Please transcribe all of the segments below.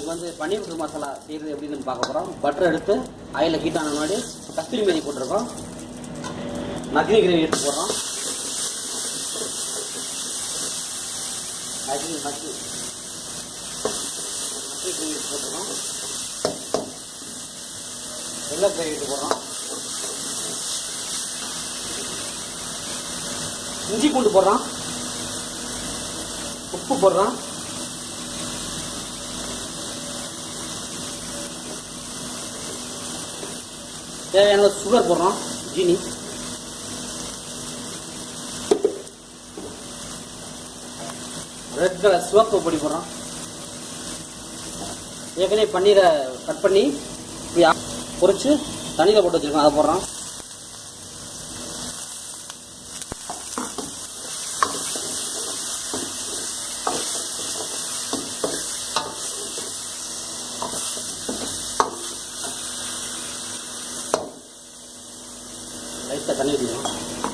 இன்னைக்கு வந்து பன்னீர் பட்டர் மசாலா செய்கிறது எப்படின்னு பார்க்க போகிறோம். பட்டர் எடுத்து ஆயிலில் ஹீட் ஆன முன்னாடி கஸ்தூரி மேதி போட்டிருக்கோம். மக்னி கிரேவி எடுத்து போடுறோம். மக்னி கிரேவி எடுத்து போட்டுருக்கோம். வெள்ளை கிரேவி எடுத்து போடுறோம். இஞ்சி பூண்டு போடுறோம். உப்பு போடுறோம். தேவையான சுகர் போடுறோம். ஜீனி ரெட் கலர் சிவப்பு பொடி போடுறோம். ஏற்கனவே பன்னீரை கட் பண்ணி பொரிச்சு தண்ணியில் போட்டு வச்சிருக்கோம். அதை போடுறோம். லைட்டாக தண்ணி ஊற்றிக்கணும்.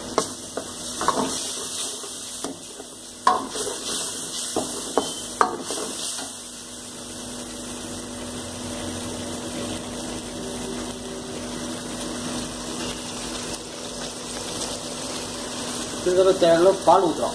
இதுக்கு தேவையான பால் ஊற்றுறோம்.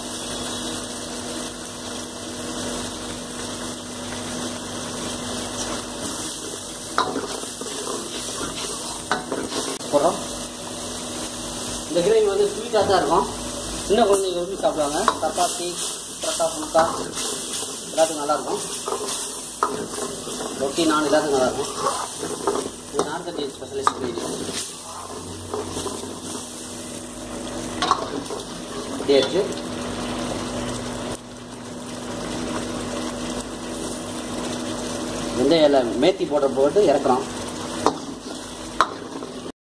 போடுறோம். இந்த கிரேவி வந்து ஸ்வீட்டாக தான் இருக்கும். சின்ன குழந்தைங்க விரும்பி சாப்பிடுவாங்க. சப்பாத்தி, பரோட்டா, புல்கா எல்லாத்துக்கும் நல்லாயிருக்கும். ரொட்டி, நான் எல்லாத்துக்கும் நல்லாயிருக்கும். இது நார்த் இந்தியன் ஸ்பெஷலிஸ்ட் கிரேவி. இப்படி ஆச்சு. வெந்தயம் மேத்தி போட்டு இறக்குறோம்.